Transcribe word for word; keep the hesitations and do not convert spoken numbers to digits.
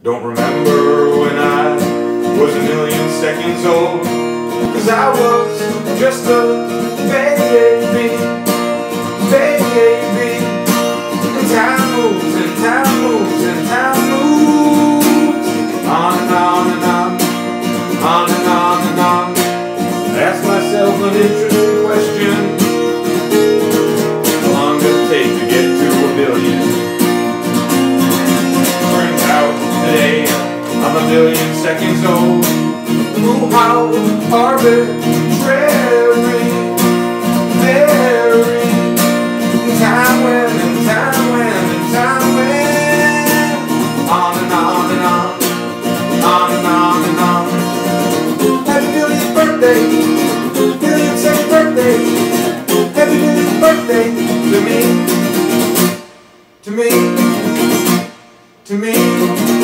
Don't remember when I was a million seconds old, 'cause I was just a baby, baby. And time moves, and time moves, and time moves on and on and on, on and on and on. I ask myself an interesting question: how long does it take to get to a billion? Turns out today I'm a million seconds old. Ooh, how arbitrary, very. Time went and time went and time went on and on and on, on and on and on. Happy millionth birthday, millionth second birthday. Happy millionth birthday to me, to me, to me.